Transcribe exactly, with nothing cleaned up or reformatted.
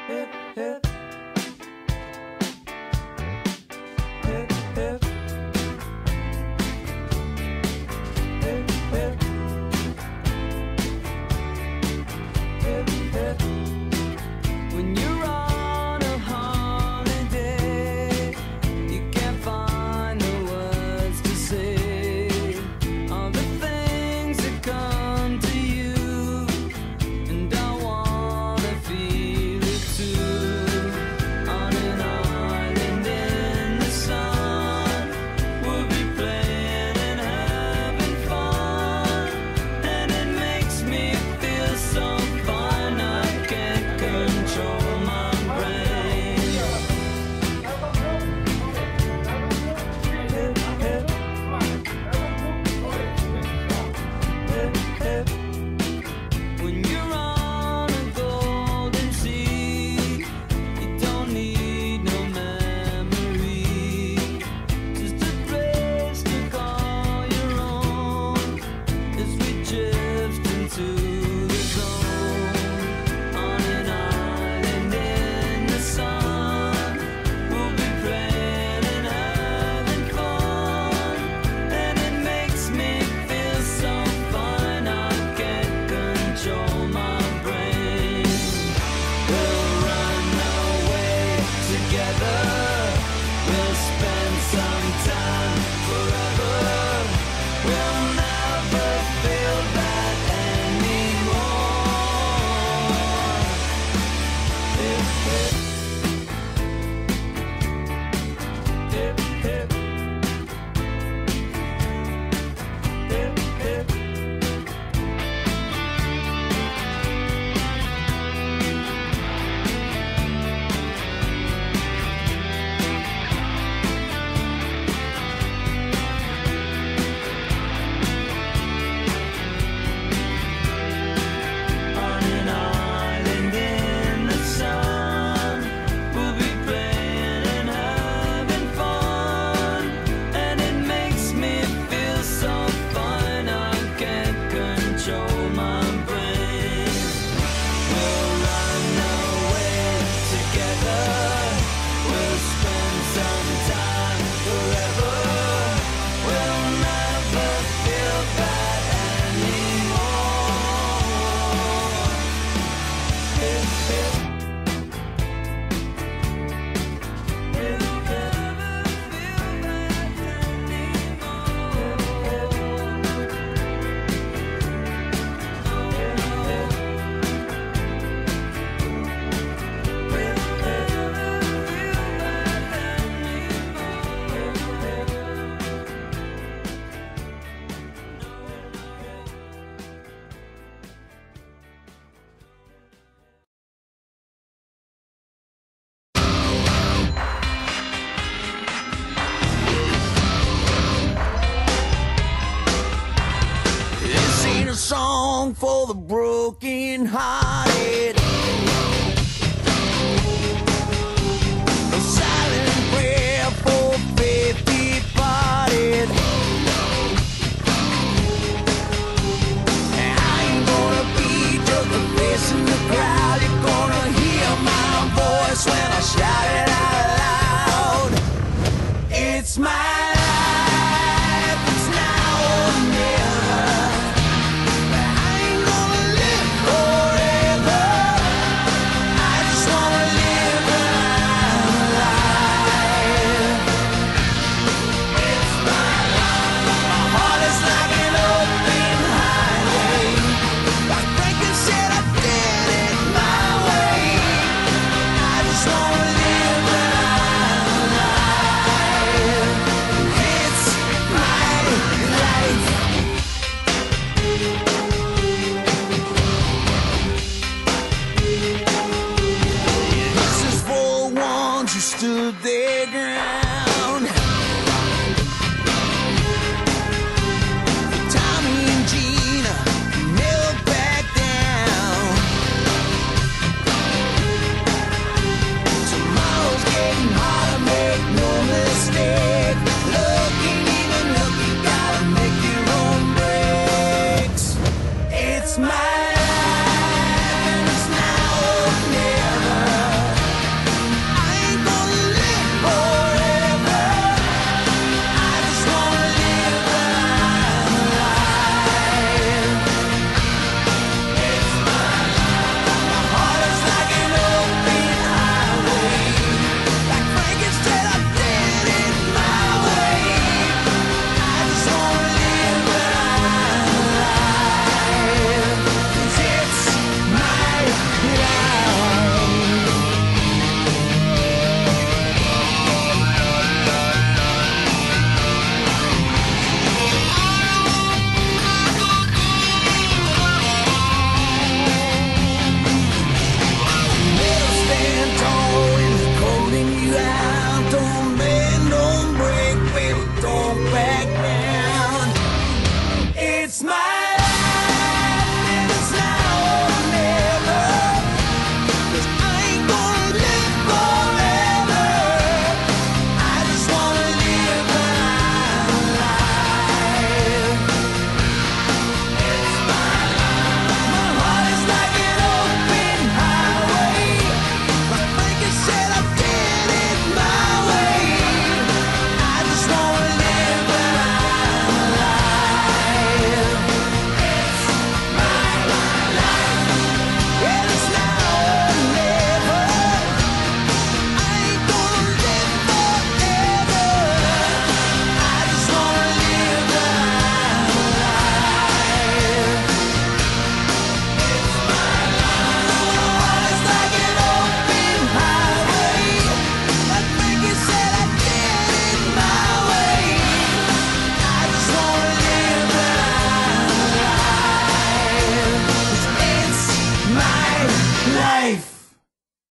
hip, hip. Hip, hip. Hip, hip. Hip, hip. When you're on a holiday, you can't find the words to say all the things that come to you, and I wanna feel it too. On an island in the sun, we'll be playing and having fun, and it makes me feel so fine I can't control my brain. Hip, hip. Hip, hip. When you're on a golden sea, you don't need no memory, just a place to call your own as we drift into the zone. On an island in the sun, we'll be playing and having fun, and it makes me feel so fine I can't control my brain. We'll run away together, we'll spend some time forever, we'll never feel that anymore. Hip, hip. Hip, hip. Hip, hip. On an island in the sun, we'll be playing and having fun, and it makes me feel so fine I can't control my brain. We'll run away together, we'll spend some time forever, we'll never feel that anymore. Hip, hip. Hip, hip. This ain't a song for the broken hearted. A silent prayer for faith departed. And I ain't gonna be just a face in the crowd. You're gonna hear my voice when I shout it out loud. It's my life, it's now or never. I ain't gonna live forever. I just wanna live when I'm alive. It's my life. My heart is like an open highway. Like Franklin said, I did it my way. I just wanna live when I'm alive. It's my life. This is for ones who stood their ground. For Tommy and Gina, who never back down. Tomorrow's getting harder, make no mistake. Looking, even looking, gotta make your own breaks. It's my life, and it's now or never. life.